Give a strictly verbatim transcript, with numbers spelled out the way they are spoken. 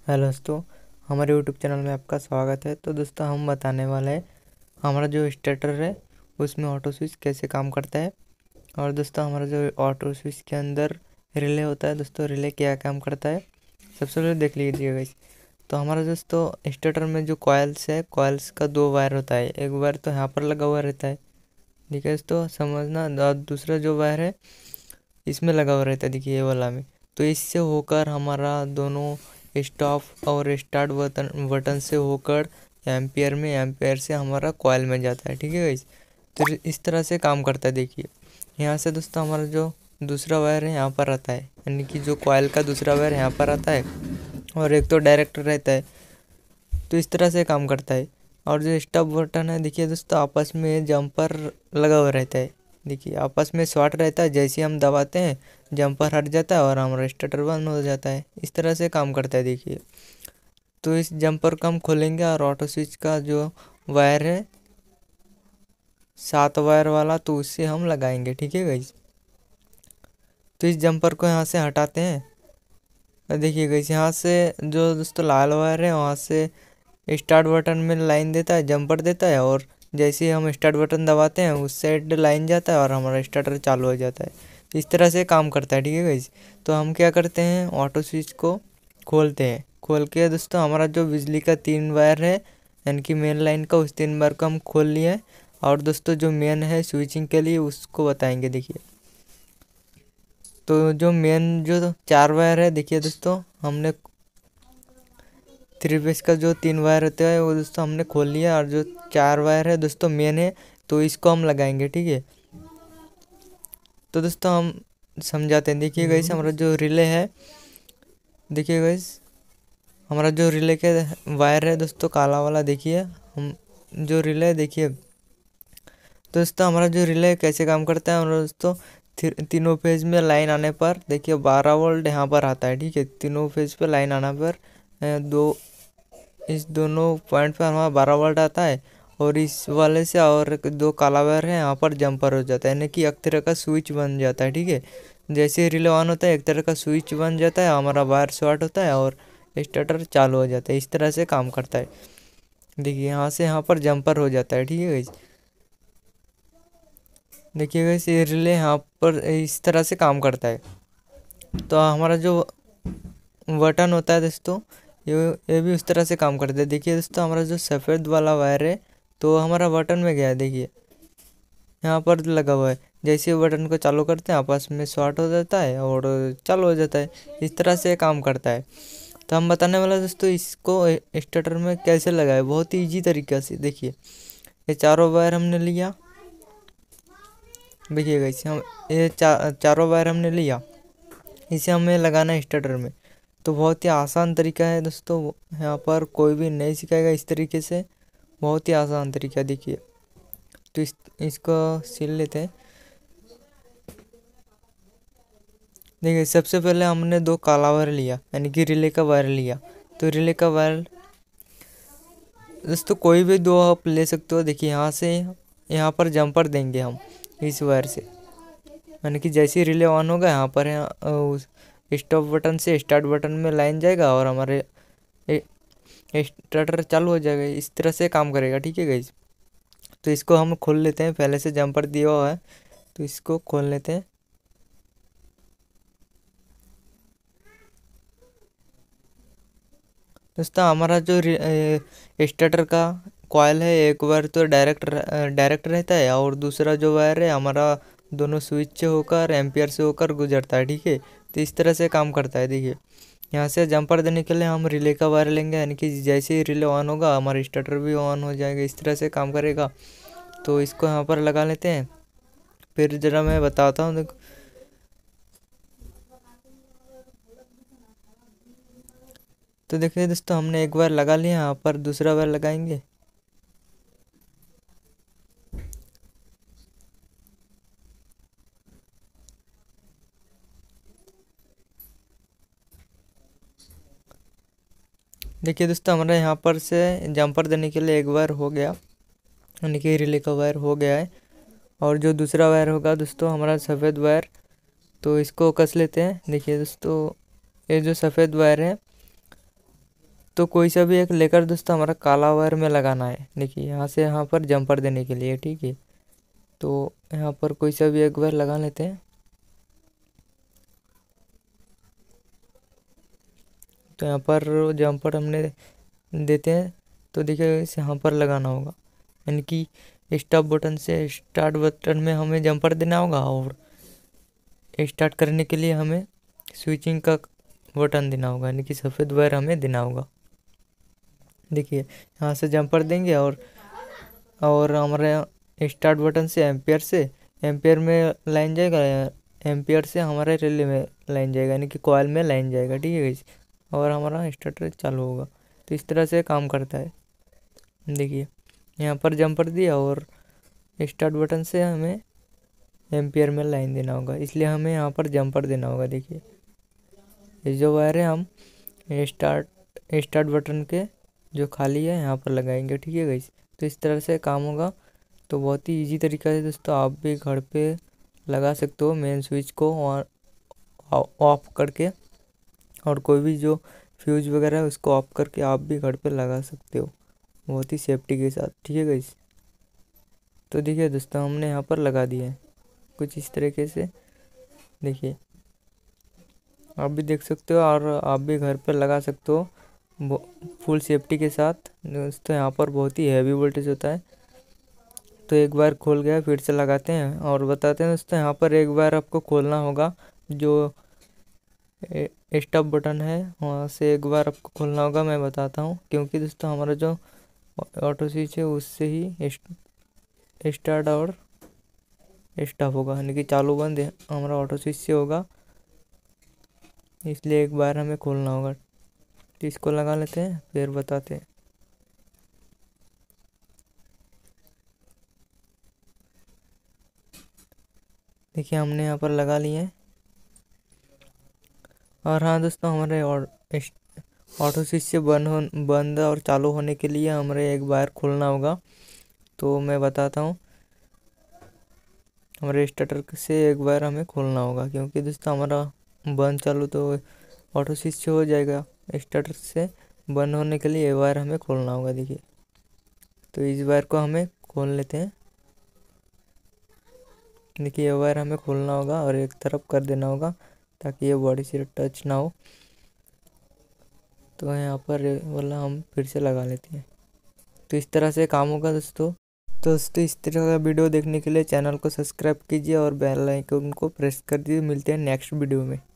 Hello दोस्तों, हमारे YouTube channel में आपका स्वागत है। तो दोस्तों हम बताने वाले हैं हमारा जो स्टार्टर है उसमें ऑटो स्विच कैसे काम करता है। और दोस्तों हमारा जो ऑटो स्विच के अंदर रिले होता है, दोस्तों रिले क्या काम करता है सबसे पहले देख लीजिएगा इस। तो हमारा दोस्तों स्टार्टर में जो कॉइल्स है, कॉइल्स का दो वायर होता है। एक वायर तो यहाँ पर लगा हुआ रहता है, ठीक है दोस्तों समझना। और दूसरा जो वायर है इसमें लगा हुआ रहता है, देखिए ये वाला में। तो इससे होकर हमारा दोनों स्टॉप और स्टार्ट बटन बटन से होकर एम्पियर में, एम्पियर से हमारा कॉइल में जाता है, ठीक है गाइस। तो इस तरह से काम करता है। देखिए यहाँ से दोस्तों हमारा जो दूसरा वायर है यहाँ पर आता है, यानी कि जो कॉइल का दूसरा वायर यहाँ पर आता है और एक तो डायरेक्ट रहता है। तो इस तरह से काम करता है। और जो स्टॉप बटन है देखिए दोस्तों आपस में जंपर लगा हुआ रहता है, देखिए आपस में शॉर्ट रहता है। जैसे हम दबाते हैं जंपर हट जाता है और हमारा स्टार्टर बंद हो जाता है। इस तरह से काम करता है देखिए। तो इस जंपर को हम खोलेंगे और ऑटो स्विच का जो वायर है सात वायर वाला, तो उससे हम लगाएंगे, ठीक है गाइस। तो इस जंपर को यहाँ से हटाते हैं। देखिए गाइस यहाँ से जो दोस्तों लाल वायर है वहाँ से स्टार्ट बटन में लाइन देता है, जंपर देता है, और जैसे ही हम स्टार्ट बटन दबाते हैं उस साइड लाइन जाता है और हमारा स्टार्टर चालू हो जाता है। इस तरह से काम करता है, ठीक है गाइस। तो हम क्या करते हैं, ऑटो स्विच को खोलते हैं। खोल के दोस्तों हमारा जो बिजली का तीन वायर है यानी कि मेन लाइन का, उस तीन वायर को हम खोल लिए हैं। और दोस्तों जो मेन है स्विचिंग के लिए उसको बताएंगे। देखिए तो जो मेन जो चार वायर है, देखिए दोस्तों हमने थ्री फेस का जो तीन वायर होते हैं वो दोस्तों हमने खोल लिया। और जो चार वायर है दोस्तों मेन है, तो इसको हम लगाएंगे, ठीक है। तो दोस्तों हम समझाते हैं। देखिए गाइस हमारा जो रिले है, देखिए गाइस हमारा जो रिले के वायर है दोस्तों काला वाला, देखिए हम जो रिले देखिए। तो दोस्तों हमारा जो रिले कैसे काम करता है, और दोस्तों तीनों फेज में लाइन आने पर देखिए बारह वोल्ट यहाँ पर आता है, ठीक है। तीनों फेज पे लाइन आने पर दो इस दोनों पॉइंट पर हमारा बारह वोल्ट आता है। और इस वाले से और दो काला वायर है यहाँ पर जंपर हो जाता है, यानी कि एक तरह का स्विच बन जाता है, ठीक है। जैसे रिले ऑन होता है एक तरह का स्विच बन जाता है, हमारा वायर शॉर्ट होता है और स्टार्टर चालू हो जाता है। इस तरह से काम करता है। देखिए यहाँ से यहाँ पर जंपर हो जाता है, ठीक है गाइस। देखिए गाइस ये रिले यहाँ पर इस तरह से काम करता है। तो हमारा जो बटन होता है दोस्तों ये ये भी उस तरह से काम करता है। देखिए दोस्तों हमारा जो सफ़ेद वाला वायर है तो हमारा बटन में गया है, देखिए यहाँ पर लगा हुआ है। जैसे बटन को चालू करते हैं आपस में शॉर्ट हो जाता है और चालू हो जाता है। इस तरह से काम करता है। तो हम बताने वाला दोस्तों इसको स्टार्टर में कैसे लगाए, बहुत ही ईजी तरीके से। देखिए ये चारों वायर हमने लिया, देखिएगा इसे हम ये चा, चारों वायर हमने लिया, इसे हमें लगाना है स्टार्टर में। तो बहुत ही आसान तरीका है दोस्तों, यहाँ पर कोई भी नहीं सिखाएगा इस तरीके से, बहुत ही आसान तरीका। देखिए तो इस इसको सिल लेते हैं। देखिए सबसे पहले हमने दो काला वायर लिया यानी कि रिले का वायर लिया। तो रिले का वायर दोस्तों कोई भी दो आप ले सकते हो। देखिए यहाँ से यहाँ पर जंपर देंगे हम इस वायर से, यानी कि जैसे ही रिले ऑन होगा यहाँ पर उस स्टॉप बटन से स्टार्ट बटन में लाइन जाएगा और हमारे स्टार्टर चालू हो जाएगा। इस तरह से काम करेगा, ठीक है गाइस। तो इसको हम खोल लेते हैं, पहले से जंपर दिया हुआ है तो इसको खोल लेते हैं। दोस्तों हमारा जो स्टार्टर का कॉइल है एक वायर तो डायरेक्ट डायरेक्ट रहता है और दूसरा जो वायर है हमारा दोनों स्विच से होकर एम्पियर से होकर गुजरता है, ठीक है। तो इस तरह से काम करता है। देखिए यहाँ से जंपर देने के लिए हम रिले का वायर लेंगे, यानी कि जैसे ही रिले ऑन होगा हमारा स्टार्टर भी ऑन हो जाएगा। इस तरह से काम करेगा। तो इसको यहाँ पर लगा लेते हैं, फिर ज़रा मैं बताता हूँ। देखो तो देखिए दोस्तों हमने एक बार लगा लिया, यहाँ पर दूसरा बार लगाएंगे। देखिए दोस्तों हमारा यहाँ पर से जंपर देने के लिए एक वायर हो गया, यानी कि रिले का वायर हो गया है। और जो दूसरा वायर होगा दोस्तों हमारा सफ़ेद वायर, तो इसको कस लेते हैं। देखिए दोस्तों ये जो सफ़ेद वायर है तो कोई सा भी एक लेकर दोस्तों हमारा काला वायर में लगाना है। देखिए यहाँ से यहाँ पर जंपर देने के लिए, ठीक है। तो यहाँ पर कोई सा भी एक वायर लगा लेते हैं। तो यहाँ पर जंपर हमने देते हैं। तो देखिए इसे यहाँ पर लगाना होगा, यानी कि स्टॉप बटन से स्टार्ट बटन में हमें जंपर देना होगा, और स्टार्ट करने के लिए हमें स्विचिंग का बटन देना होगा, यानी कि सफ़ेद वायर हमें देना होगा। देखिए यहाँ से जंपर देंगे और और हमारे स्टार्ट बटन से एम्पियर से एम्पियर में लाइन जाएगा, एम्पियर से हमारे रिले में लाइन जाएगा, यानी कि कॉइल में लाइन जाएगा, ठीक है गाइस। और हमारा स्टार्टर चालू होगा। तो इस तरह से काम करता है। देखिए यहाँ पर जंपर दिया और स्टार्ट बटन से हमें एम्पियर में लाइन देना होगा, इसलिए हमें यहाँ पर जंपर देना होगा। देखिए ये जो वायर है हम स्टार्ट स्टार्ट बटन के जो खाली है यहाँ पर लगाएंगे, ठीक है गाइस। तो इस तरह से काम होगा। तो बहुत ही इजी तरीका है दोस्तों, आप भी घर पे लगा सकते हो मेन स्विच को ऑफ करके, और कोई भी जो फ्यूज वगैरह है उसको ऑफ करके आप भी घर पे लगा सकते हो बहुत ही सेफ्टी के साथ, ठीक है गाइस। तो देखिए दोस्तों हमने यहाँ पर लगा दिया है कुछ इस तरीके से। देखिए आप भी देख सकते हो और आप भी घर पर लगा सकते हो फुल सेफ्टी के साथ। दोस्तों यहाँ पर बहुत ही हैवी वोल्टेज होता है। तो एक बार खोल गया, फिर से लगाते हैं और बताते हैं दोस्तों। यहाँ पर एक बार आपको खोलना होगा, जो स्टॉप बटन है वहाँ से एक बार आपको खोलना होगा। मैं बताता हूँ, क्योंकि दोस्तों हमारा जो ऑटो स्विच है उससे ही स्टार्ट और स्टॉप होगा, यानी कि चालू बंद है हमारा ऑटो स्विच से होगा, इसलिए एक बार हमें खोलना होगा। तो इसको लगा लेते हैं फिर बताते हैं। देखिए हमने यहाँ पर लगा लिए हैं। और हाँ दोस्तों हमारे ऑटो स्विच से बंद हो बंद और चालू होने के लिए हमारे एक बार खोलना होगा। तो मैं बताता हूँ, हमारे स्टार्टर से एक बार हमें खोलना होगा, क्योंकि दोस्तों हमारा बंद चालू तो ऑटो स्विच से हो जाएगा। स्टार्टर से बंद होने के लिए एक बार हमें खोलना होगा। देखिए तो इस बार को हमें खोल लेते हैं। देखिए ये वायर हमें खोलना होगा और एक तरफ कर देना होगा, ताकि ये बॉडी से टच ना हो। तो यहाँ पर वाला हम फिर से लगा लेते हैं। तो इस तरह से काम होगा दोस्तों। तो दोस्तों इस तरह का वीडियो देखने के लिए चैनल को सब्सक्राइब कीजिए और बेल आइकन को प्रेस कर दीजिए। मिलते हैं नेक्स्ट वीडियो में।